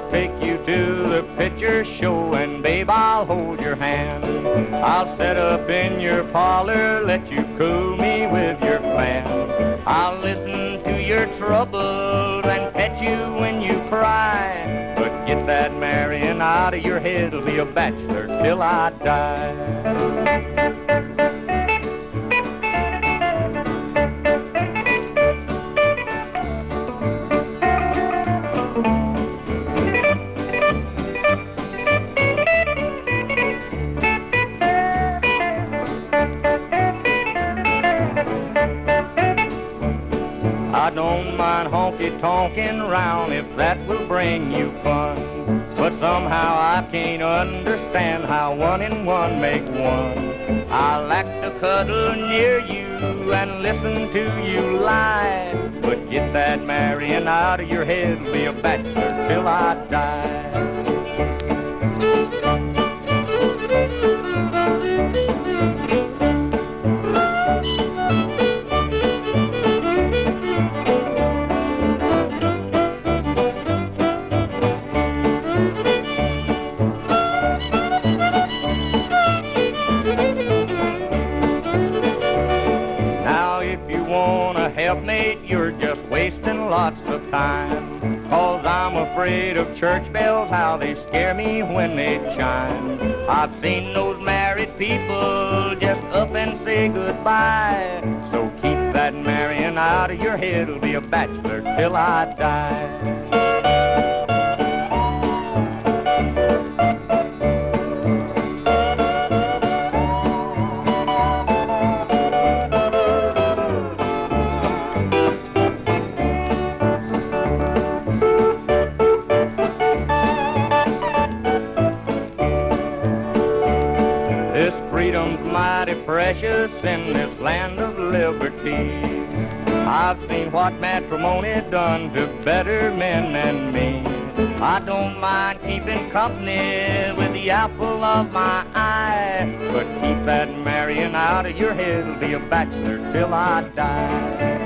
take you to the picture show, and babe, I'll hold your hand. I'll set up in your parlor, let you cool me with your plan. I'll listen to your troubles and pet you when you cry. But get that marrying out of your head, I'll be a bachelor till I die. I don't mind honky-tonkin' round if that will bring you fun. But somehow I can't understand how 1 and 1 make 1. I like to cuddle near you and listen to you lie. But get that marrying out of your head, be a bachelor till I die. Helpmate, you're just wasting lots of time. 'Cause I'm afraid of church bells, how they scare me when they chime. I've seen those married people just up and say goodbye. So keep that marrying out of your head, I'll be a bachelor till I die. Freedom's mighty precious in this land of liberty. I've seen what matrimony done to better men than me. I don't mind keeping company with the apple of my eye. But keep that marrying out of your head, I'll be a bachelor till I die.